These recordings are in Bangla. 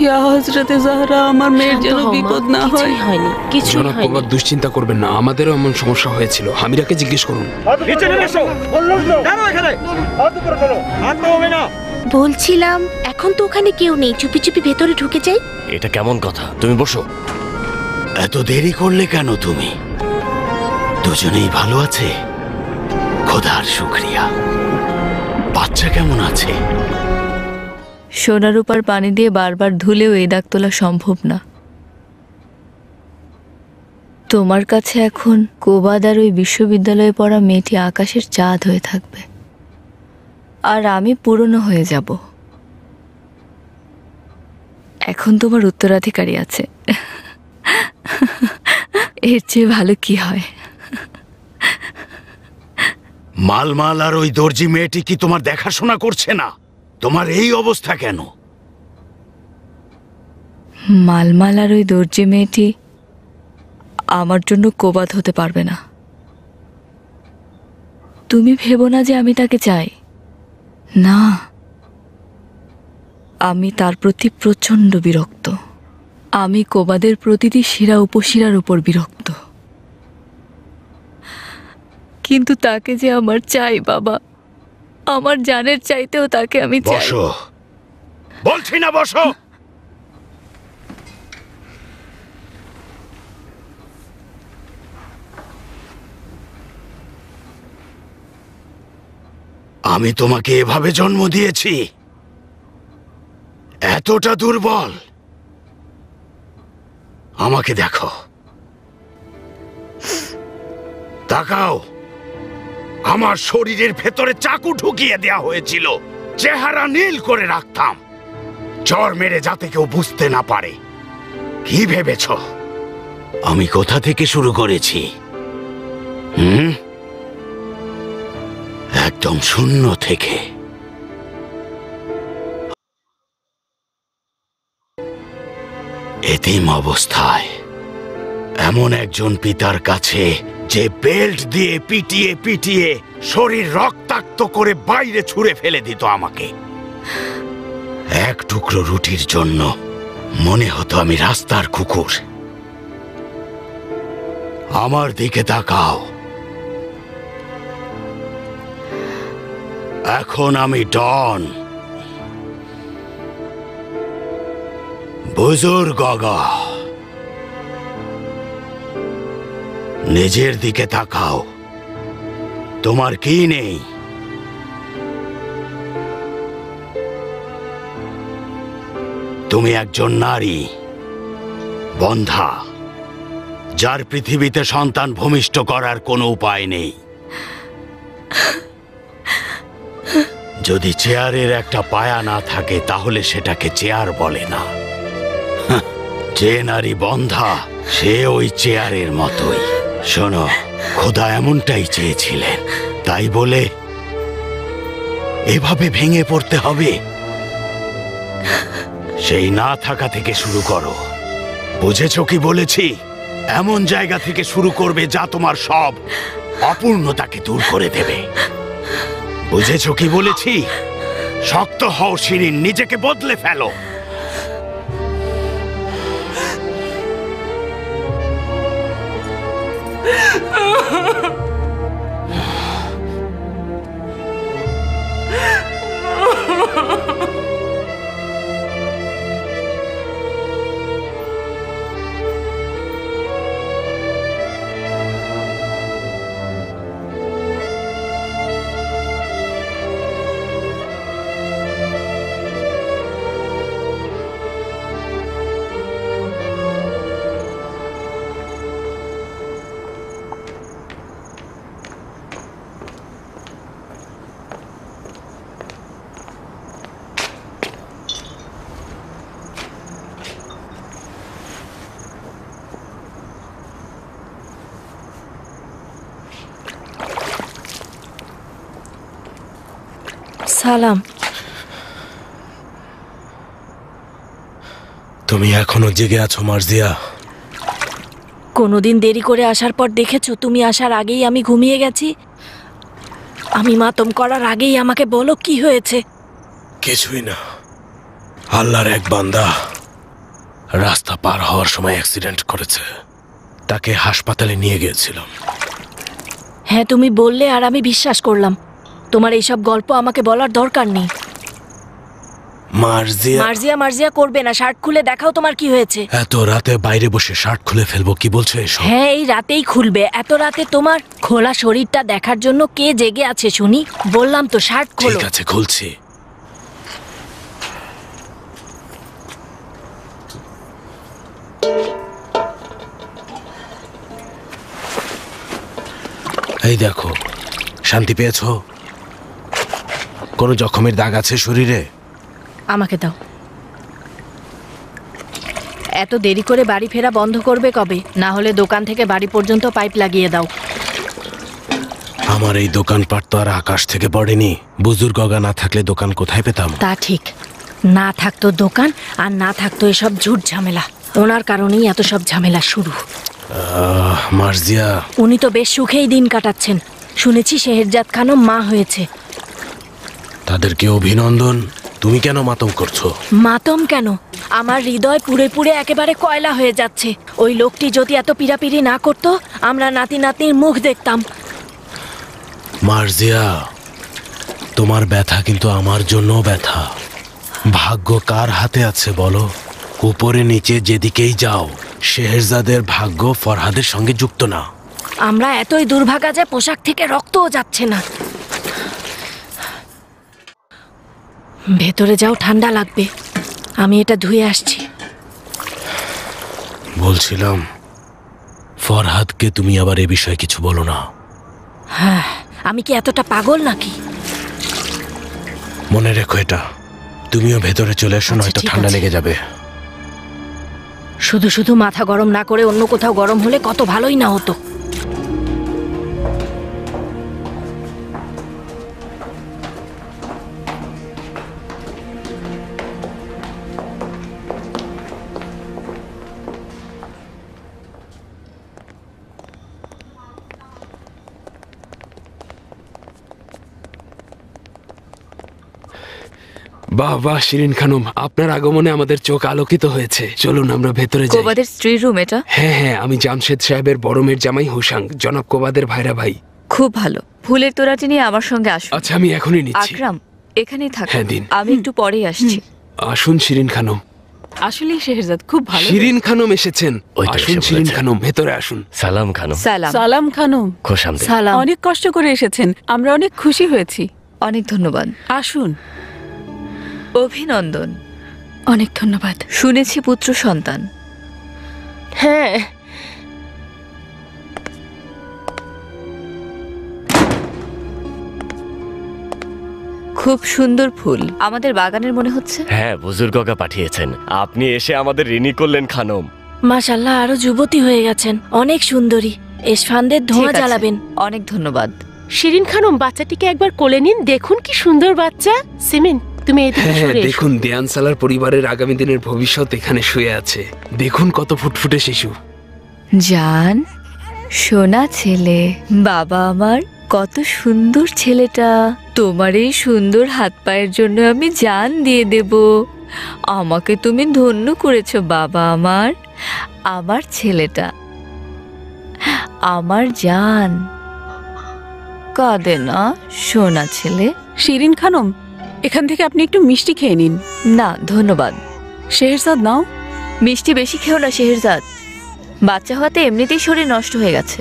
ইয়া হযরতে জাহরা, আমার মেয়ের যেন বিপদ না হয়। কিছুই হয়নি, কিছুই জনাব হয়নি। প্রভাত, দুশ্চিন্তা করবেন না, আমাদেরও এমন সমস্যা হয়েছিল। হামিরাকে জিজ্ঞেস করুন। বলছিলাম এখন তো ওখানে কেউ নেই, চুপি চুপি ভেতরে ঢুকে যাই। এটা কেমন কথা? তুমি বসো। এত দেরি করলে কেন তুমি? দুজনেই ভালো আছে? খোদার শুকরিয়া। বাচ্চা কেমন আছে? সোনা রূপার পানি দিয়ে বারবার ধুলেও এই দাগ তোলা সম্ভব না। তোমার কাছে এখন কোবাদার ওই বিশ্ববিদ্যালয়ে পড়া মেয়েটি আকাশের চাঁদ হয়ে থাকবে, আর আমি পুরনো হয়ে যাব। এখন তোমার উত্তরাধিকারী আছে, এর চেয়ে ভালো কি হয়? মালমাল আর ওই দর্জি মেয়েটি কি তোমার দেখাশোনা করছে না? তোমার এই অবস্থা কেন? মালমাল আর ওই দর্জি মেয়েটি আমার জন্য কোবাদ হতে পারবে না। তুমি ভেবো না যে আমি তাকে চাই, না, আমি তার প্রতি প্রচণ্ড বিরক্ত। আমি কোবাদের প্রতিটি শিরা উপশিরার উপর বিরক্ত। কিন্তু তাকে যে আমার চাই বাবা, আমার জানের চাইতেও তাকে আমি চাই। বসো, বলছি না বসো। আমি তোমাকে এভাবে জন্ম দিয়েছি, এতটা দুর্বল? আমাকে দেখো, তাকাও। আমার শরীরের ভেতরে চাকু ঢুকিয়ে দেয়া হয়েছিল, চেহারা নীল করে রাখতাম, জ্বর মেরে যাতে কেউ বুঝতে না পারে। কি ভেবেছ আমি কোথা থেকে শুরু করেছি? একদম শূন্য থেকে। এতিম অবস্থায় এমন একজন পিতার কাছে যে বেল্ট দিয়ে পিটিয়ে পিটিয়ে শরীর রক্তাক্ত করে বাইরে ছুঁড়ে ফেলে দিত আমাকে। এক টুকরো রুটির জন্য মনে হতো আমি রাস্তার কুকুর। আমার দিকে তাকাও, এখন আমি ডন, বুজুর্গ। নিজের দিকে তাকাও, তোমার কি নেই? তুমি একজন নারী, বন্ধা, যার পৃথিবীতে সন্তান ভূমিষ্ঠ করার কোনো উপায় নেই। যদি চেয়ারের একটা পায়া না থাকে তাহলে সেটাকে চেয়ার বলে না। যে নারী বন্ধা সে ওই চেয়ারের মতোই। শোনো, খোদা এমনটাই চেয়েছিলেন, তাই বলে এভাবে ভেঙে পড়তে হবে? সেই না থাকা থেকে শুরু করো। বুঝেছ কি বলেছি? এমন জায়গা থেকে শুরু করবে যা তোমার সব অপূর্ণতাকে দূর করে দেবে। বুঝেছ কি বলেছি? শক্ত হও শিরিন, নিজেকে বদলে ফেলো। সালাম। তুমি এখনো জেগে আছো মার্জিয়া? কোনোদিন দেরি করে আসার পর দেখেছো তুমি আসার আগেই আমি ঘুমিয়ে গেছি? আমি মাতম করার আগেই আমাকে বলো কি হয়েছে? কিছুই না, আল্লাহর এক বান্দা রাস্তা পার হওয়ার সময় অ্যাক্সিডেন্ট করেছে। তাকে হাসপাতালে নিয়ে গিয়েছিলাম। হ্যাঁ, তুমি বললে আর আমি বিশ্বাস করলাম। তোমার এইসব গল্প আমাকে বলার দরকার নেই। মার্জিয়া, মার্জিয়া মার্জিয়া করবে না, শার্ট খুলে দেখাও তোমার কি হয়েছে। এত রাতে বাইরে বসে শার্ট খুলে ফেলবো? কি বলছো এসব? হ্যাঁ, এই রাতেই খুলবে। এত রাতে তোমার খোলা শরীরটা দেখার জন্য কে জেগে আছে শুনি? বললাম তো শার্ট খোলো। ঠিক আছে, খুলছি। এই দেখো, শান্তি পেয়েছো? কোনো জখমের দাগ আছে শরীরে? আমাকে দাও। এত দেরি করে বাড়ি ফেরা বন্ধ করবে কবে? না হলে দোকান থেকে বাড়ি পর্যন্ত পাইপ লাগিয়ে দাও। আমার এই দোকানপাট তো আর আকাশ থেকে পড়েনি। বুজুর্গ গগা না থাকলে দোকান কোথায় পেতাম? তা ঠিক, না থাকতো দোকান আর না থাকতো এসব ঝুট ঝামেলা। ওনার কারণেই এত সব ঝামেলা শুরু। মার্জিয়া, উনি তো বেশ সুখেই দিন কাটাচ্ছেন। শুনেছি শেহরজাদ খানম মা হয়েছে। তাদেরকে অভিনন্দন। তুমি কেন মাতম করছো? মাতম কেন? আমার হৃদয় পুড়ে পুড়ে একেবারে কয়লা হয়ে যাচ্ছে। ওই লোকটি যদি এত পিড়াপিড়ি না করতো, আমরা নাতি নাতনির মুখ দেখতাম। মার্জিয়া, তোমার ব্যথা কিন্তু আমার জন্য ব্যথা। ভাগ্য কার হাতে আছে বলো? উপরে নিচে যেদিকেই যাও, শেহরজাদের ভাগ্য ফরহাদের সঙ্গে যুক্ত না। আমরা এতই দুর্ভাগা যে পোশাক থেকে রক্তও যাচ্ছে না। ভেতরে যাও, ঠান্ডা লাগবে। আমি এটা ধুয়ে আসছি। বলছিলাম, ফরহাদকে তুমি আবার এ বিষয়ে কিছু বলো না। হ্যাঁ, আমি কি এতটা পাগল নাকি? মনে রেখো এটা। তুমিও ভেতরে চলে এসো, আচ্ছা, নয়তো ঠিক ঠান্ডা আছে। লেগে যাবে। শুধু শুধু মাথা গরম না করে অন্য কোথাও গরম হলে কত ভালোই না হতো। বাহ বাহ শিরিন খানম, আপনার আগমনে আমাদের চোখ আলোকিত হয়েছে। চলুন আমরা ভেতরে যাই। কোবাদের স্ত্রী রুম এটা? হ্যাঁ হ্যাঁ, আমি জামশেদ সাহেবের বড় মেয়ের জামাই হোসাং, জনাব কোবাদের ভাইরা ভাই। খুব ভালো। ফুলের তোড়াটি নিয়ে আমার সঙ্গে আসুন। আচ্ছা, আমি এখনই নিচ্ছি। আকরাম, এখানেই থাক। হ্যাঁ, দিন। আমি একটু পরেই আসছি। আসুন শিরিন খানম। আসলে শেহরজাদ খুব ভালো। শিরিন খানম এসেছেন। ওই তো আসুন এসে শিরিন পড়েছে। খানম, ভেতরে আসুন। সালাম খানম। সালাম। সালাম খানম। খোশামদেদ। সালাম। অনেক কষ্ট করে এসেছেন, আমরা অনেক খুশি হয়েছি। অনেক ধন্যবাদ। আসুন। অভিনন্দন। অনেক ধন্যবাদ। শুনেছি পুত্র সন্তান। হ্যাঁ, খুব সুন্দর ফুল। আমাদের বাগানের মনে হচ্ছে। হ্যাঁ, বুজুর্গ গগা পাঠিয়েছেন। আপনি এসে আমাদের ঋণী করলেন খানম। মাশাল্লাহ, আরো যুবতী হয়ে গেছেন, অনেক সুন্দরী। এসফানদের ধোঁয়া ঠিক আছে, জ্বালাবেন। অনেক ধন্যবাদ। শিরিন খানম, বাচ্চাটিকে একবার কোলে নিন, দেখুন কি সুন্দর বাচ্চা। সিমিন, তুমি এদিকে হ্যাঁ হ্যাঁ, সরে এসো। দেখুন দেয়ান সালার পরিবারের আগামী দিনের ভবিষ্যৎ এখানে শুয়ে আছে। দেখুন কত ফুটফুটে শিশু। জান, সোনা ছেলে। বাবা আমার, কত সুন্দর ছেলেটা। তোমার এই সুন্দর হাত পায়ের জন্য আমি জান দিয়ে দেব। আমাকে তুমি ধন্য করেছো বাবা আমার। আমার ছেলেটা আমার জান। কাঁদে না সোনা ছেলে। শিরিন খানম, এখান থেকে আপনি একটু মিষ্টি খেয়ে নিন। না ধন্যবাদ। শেহরজাদ নাও। মিষ্টি বেশি খেও না শেহরজাদ। বাচ্চা হওয়াতে এমনিতেই শরীর নষ্ট হয়ে গেছে।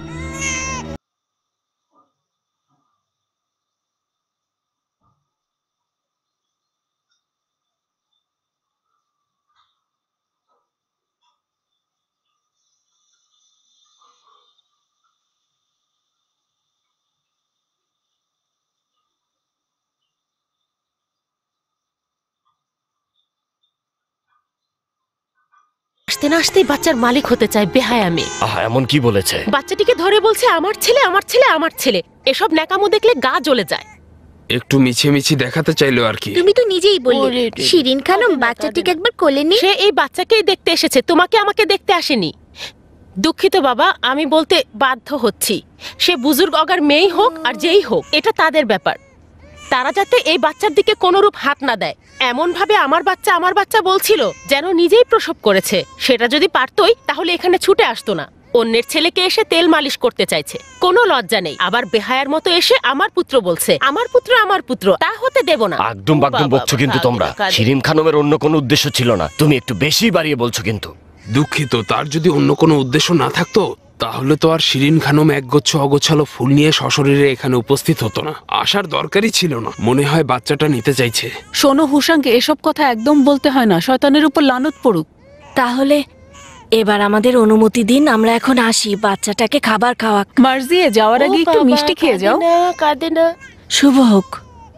আসতে না আসতেই বাচ্চার মালিক হতে চায় বেহায়া মেয়ে। এমন কি বলেছে? বাচ্চাটিকে ধরে বলছে আমার ছেলে, আমার ছেলে, আমার ছেলে। এসব ন্যাকামো দেখলে গা জ্বলে যায়। একটু মিছিমিছি দেখাতে চাইলো আর কি। তুমি তো নিজেই বললে শিরিন খানম বাচ্চাটিকে একবার কোলে নিয়ে। সে এই বাচ্চাকেই দেখতে এসেছে, তোমাকে আমাকে দেখতে আসেনি। দুঃখিত বাবা, আমি বলতে বাধ্য হচ্ছি। সে বুজুর্গ অগার মেয়েই হোক আর যেই হোক, এটা তাদের ব্যাপার। তারা যাতে এই বাচ্চার দিকে কোনোরূপ হাত না দেয়। এমন ভাবে আমার বাচ্চা বলছিল যেন নিজেই প্রসব করেছে। সেটা যদি পারতই তাহলে এখানে ছুটে আসতো না। অন্যের ছেলেকে এসে তেল মালিশ করতে চাইছে, কোনো লজ্জা নেই। আবার বেহায়ার মতো এসে আমার পুত্র বলছে, আমার পুত্র, তা হতে দেব না। একদম বকছো কিন্তু তোমরা। শিরিন খানমের অন্য কোনো উদ্দেশ্য ছিল না, তুমি একটু বেশি বাড়িয়ে বলছো কিন্তু। দুঃখিত, তার যদি অন্য কোনো উদ্দেশ্য না থাকতো তাহলে তো আর শিরিন খানম একগুচ্ছ অগোছালো ফুল নিয়ে সশরীরে এখানে উপস্থিত হতো না। আসার দরকারই ছিল না। মনে হয় বাচ্চাটা নিতে চাইছে। শোনো হুসাঙ্কে, এসব কথা একদম বলতে হয় না, শয়তানের উপর লানত পড়ুক। তাহলে এবার আমাদের অনুমতি দিন, আমরা এখন আসি। বাচ্চাটাকে খাবার খাওয়াক। মার্জিয়ে যাওয়ার আগে একটু মিষ্টি খেয়ে যাও। কাঁদে না। শুভ হোক।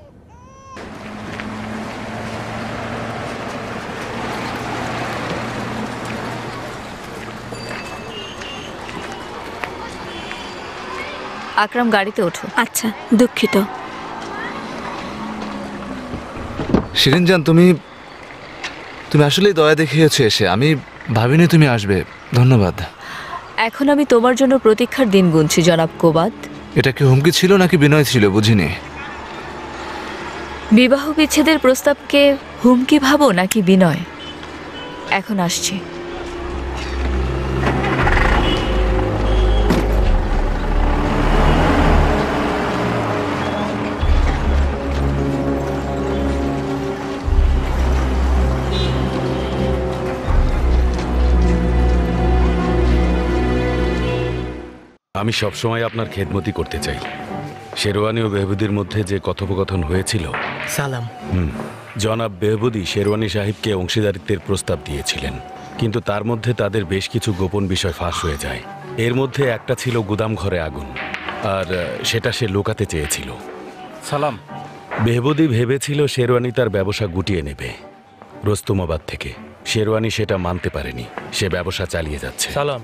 আকরাম, গাড়িতে ওঠো। আচ্ছা, দুঃখিত। শিরিন জান, তুমি আসলেই দয়া দেখিয়েছো এসে। আমি ভাবিনি তুমি আসবে। ধন্যবাদ। এখন আমি তোমার জন্য প্রতীক্ষার দিন গুনছি, জনাব কোবাদ। এটা কি হুমকি ছিল নাকি বিনয় ছিল বুঝিনি। বিবাহ বিচ্ছেদের প্রস্তাবকে হুমকি ভাবো নাকি বিনয়? এখন আসছি। আমি সবসময় আপনার খেদমতি করতে চাই। শেরওয়ানি ও বেহবুদির মধ্যে যে কথোপকথন হয়েছিল। সালাম। জনাব বেহবুদি শেরওয়ানি সাহেবকে অংশীদারিত্বের প্রস্তাব দিয়েছিলেন, কিন্তু তার মধ্যে তাদের বেশ কিছু গোপন বিষয় ফাঁস হয়ে যায়। এর মধ্যে একটা ছিল গুদাম ঘরে আগুন, আর সেটা সে লুকাতে চেয়েছিল। সালাম। বেহবুদি ভেবেছিল শেরওয়ানি তার ব্যবসা গুটিয়ে নেবে রোস্তমাবাদ থেকে। শেরওয়ানি সেটা মানতে পারেনি, সে ব্যবসা চালিয়ে যাচ্ছে। সালাম।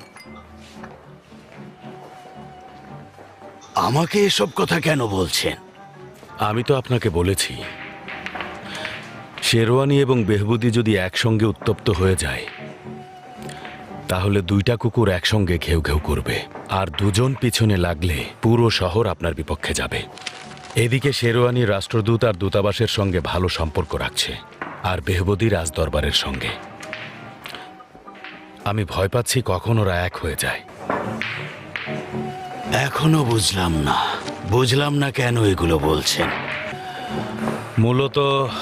আমাকে এসব কথা কেন বলছেন? আমি তো আপনাকে বলেছি, শেরওয়ানি এবং বেহবুদি যদি একসঙ্গে উত্তপ্ত হয়ে যায় তাহলে দুইটা কুকুর একসঙ্গে ঘেউ ঘেউ করবে, আর দুজন পিছনে লাগলে পুরো শহর আপনার বিপক্ষে যাবে। এদিকে শেরওয়ানি রাষ্ট্রদূত আর দূতাবাসের সঙ্গে ভালো সম্পর্ক রাখছে, আর বেহবুদি রাজদরবারের সঙ্গে। আমি ভয় পাচ্ছি কখন ওরা এক হয়ে যায়। এখনো বুঝলাম না কেন এগুলো বলছেন। মূলত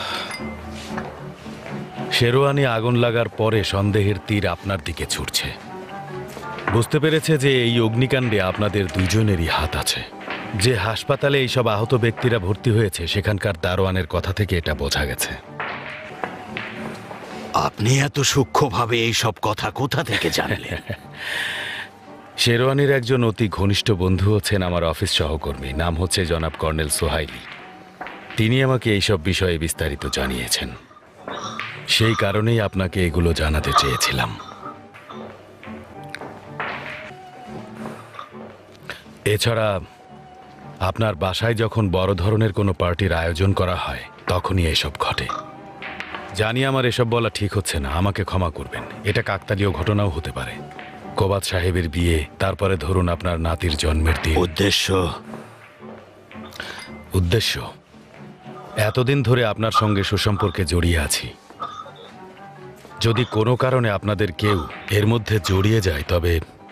শেরওয়ানি আগুন লাগার পরে সন্দেহের তীর আপনার দিকে ছুটছে। বুঝতে পেরেছে যে এই অগ্নিকাণ্ডে আপনাদের দুজনেরই হাত আছে। যে হাসপাতালে এইসব আহত ব্যক্তিরা ভর্তি হয়েছে সেখানকার দারোয়ানের কথা থেকে এটা বোঝা গেছে। আপনি এত সূক্ষ্মভাবে এইসব কথা কোথা থেকে জানলেন? শেরওয়ানির একজন অতি ঘনিষ্ঠ বন্ধু হচ্ছেন আমার অফিস সহকর্মী, নাম হচ্ছে জনাব কর্নেল সোহাইলি। তিনি আমাকে এইসব বিষয়ে বিস্তারিত জানিয়েছেন। সেই কারণেই আপনাকে এগুলো জানাতে চেয়েছিলাম। এছাড়া আপনার বাসায় যখন বড় ধরনের কোনো পার্টির আয়োজন করা হয় তখনই এসব ঘটে। জানি আমার এসব বলা ঠিক হচ্ছে না, আমাকে ক্ষমা করবেন। এটা কাকতালীয় ঘটনাও হতে পারে। কোবাদ সাহেবের বিয়ে, তারপরে ধরুন আপনার নাতির জন্মের দিন। উদ্দেশ্য এতদিন ধরে আপনার সঙ্গে সুসম্পর্কে জড়িয়ে আছি। যদি কোনো কারণে আপনাদের কেউ এর মধ্যে জড়িয়ে যায় তবে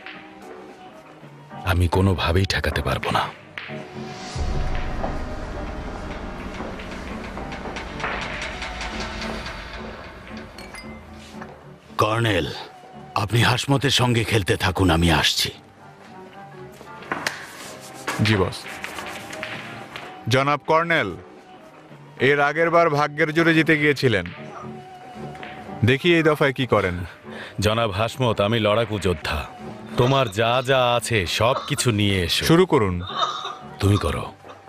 আমি কোনোভাবেই ঠেকাতে পারবো না। কর্নেল, আপনি হাসমতের সঙ্গে খেলতে থাকুন, আমি আসছি। জি বস। জনাব কর্নেল, এর আগের বার ভাগ্যের জোরে জিতে গিয়েছিলেন, দেখি এই দফায় কি করেন। জনাব হাসমত, আমি লড়াকু যোদ্ধা। তোমার যা যা আছে সব কিছু নিয়ে এসো। শুরু করুন। তুমি করো।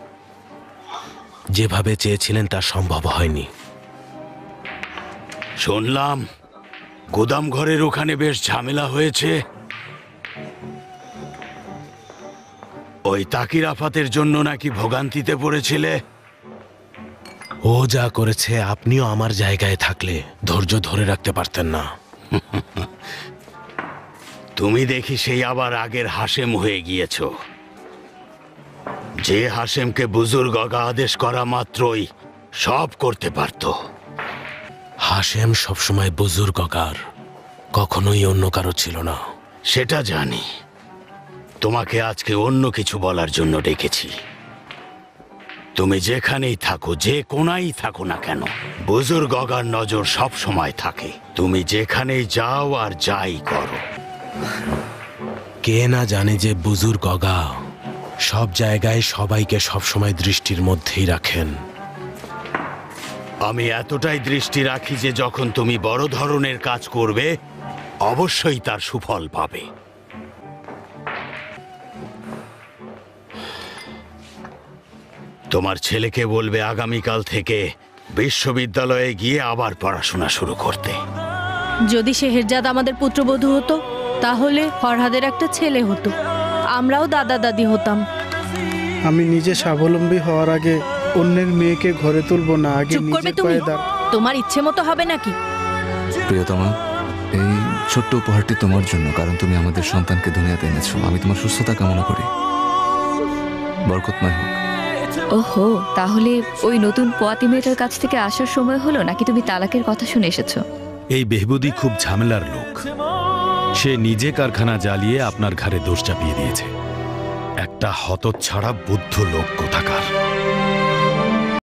যেভাবে চেয়েছিলেন তা সম্ভব হয়নি। শুনলাম গোদাম ঘরের ওখানে বেশ ঝামেলা হয়েছে। ওই তাকির আফাতের জন্য নাকি ভোগান্তিতে পড়েছিলে। ও যা করেছে আপনিও আমার জায়গায় থাকলে ধৈর্য ধরে রাখতে পারতেন না। তুমি দেখি সেই আবার আগের হাসেম হয়ে গিয়েছ। যে হাশেমকে বুজুর্গ আগা আদেশ করা মাত্রই সব করতে পারত। হাশেম সবসময় বুজুর্গ কার, কখনোই অন্য কারো ছিল না। সেটা জানি, তোমাকে আজকে অন্য কিছু বলার জন্য ডেকেছি। তুমি যেখানেই থাকো, যে কোনায় থাকো না কেন, বুজুর্গ আগার নজর সব সময় থাকে। তুমি যেখানেই যাও আর যাই করো। কে না জানে যে বুজুর্গ আগা সব জায়গায় সবাইকে সবসময় দৃষ্টির মধ্যেই রাখেন। আমি এতটাই দৃষ্টি রাখি যে যখন তুমি বড় ধরনের কাজ করবে অবশ্যই তার সুফল পাবে। তোমার ছেলেকে বলবে আগামীকাল থেকে বিশ্ববিদ্যালয়ে গিয়ে আবার পড়াশোনা শুরু করতে। যদি শেহরজাদ আমাদের পুত্রবধূ হতো তাহলে ফরহাদের একটা ছেলে হতো, আমরাও দাদা দাদি হতাম। আমি নিজে স্বাবলম্বী হওয়ার আগে অন্যের মেয়েকে ঘরে তুলবো না, আগে চুপ করবে নিজের তুমি? পায়ে দাঁড়। তোমার ইচ্ছে মতো হবে নাকি? প্রিয়তমা, এই ছোট্ট উপহারটি তোমার জন্য, কারণ তুমি আমাদের সন্তানকে দুনিয়াতে এনেছো। আমি তোমার সুস্থতা কামনা করি, বরকতময় হোক। ওহো, তাহলে ওই নতুন পোয়াতি মেয়েটার কাছ থেকে আসার সময় হলো নাকি তুমি তালাকের কথা শুনে এসেছো? এই বেহবুদি খুব ঝামেলার লোক। সে নিজে কারখানা জ্বালিয়ে আপনার ঘাড়ে দোষ চাপিয়ে দিয়েছে। একটা হতচ্ছাড়া বুদ্ধ লোক কোথাকার।